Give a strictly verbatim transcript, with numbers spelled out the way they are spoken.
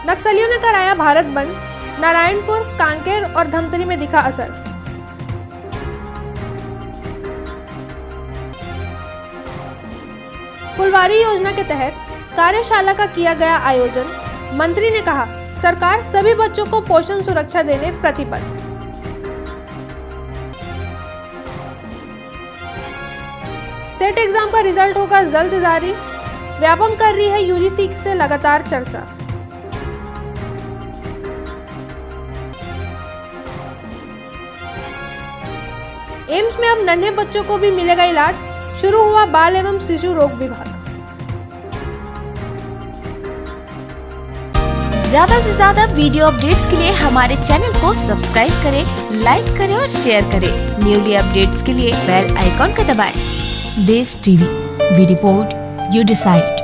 नक्सलियों ने कराया भारत बंद, नारायणपुर, कांकेर और धमतरी में दिखा असर। फुलवारी योजना के तहत कार्यशाला का किया गया आयोजन। मंत्री ने कहा, सरकार सभी बच्चों को पोषण सुरक्षा देने प्रतिबद्ध। सेट एग्जाम का रिजल्ट होगा जल्द जारी, व्यापम कर रही है यूजीसी से लगातार चर्चा। एम्स में अब नन्हे बच्चों को भी मिलेगा इलाज, शुरू हुआ बाल एवं शिशु रोग विभाग। ज्यादा से ज्यादा वीडियो अपडेट्स के लिए हमारे चैनल को सब्सक्राइब करें, लाइक करें और शेयर करें। न्यूली अपडेट्स के लिए बेल आइकॉन का दबाएं। Desh TV, we report, you decide.